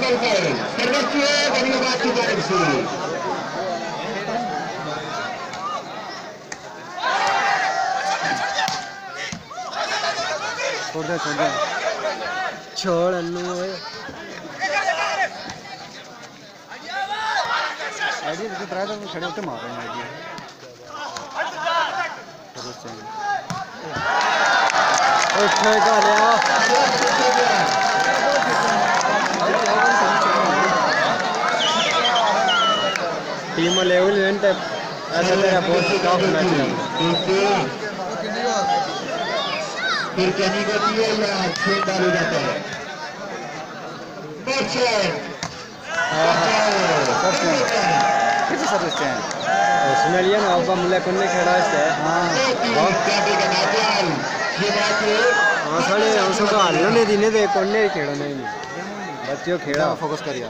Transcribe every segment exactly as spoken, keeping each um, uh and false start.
double file सर्वोच्च धन्यवाद की तरफ से छोड़ दे छोड़ दे छोड़ अन्नू आईडी तो ट्राई तो खड़े होते मार रहे हैं आईडी उठ का लिया टीम लेवल इवेंट ऐसा तेरा बहुत टफ मैच है फिर कहीं गति है या खेल डाल जाता है किसी सर्विस है उसमें लिया ना अब मुझे कौन खेला है हाँ हाँ साले हमसे तो हाल नहीं दिने दे कौन नहीं खेला नहीं बच्चों खेला फोकस करिए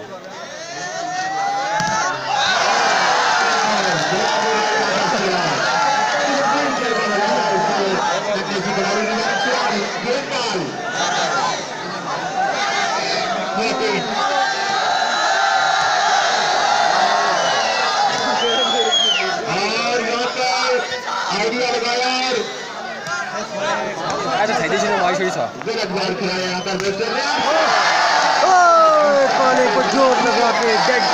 आइडिया लगाया आज खाई दीजिए ना वाइस था गलत बार खिलाया यहाँ पर पानी को जोर लगा के डेड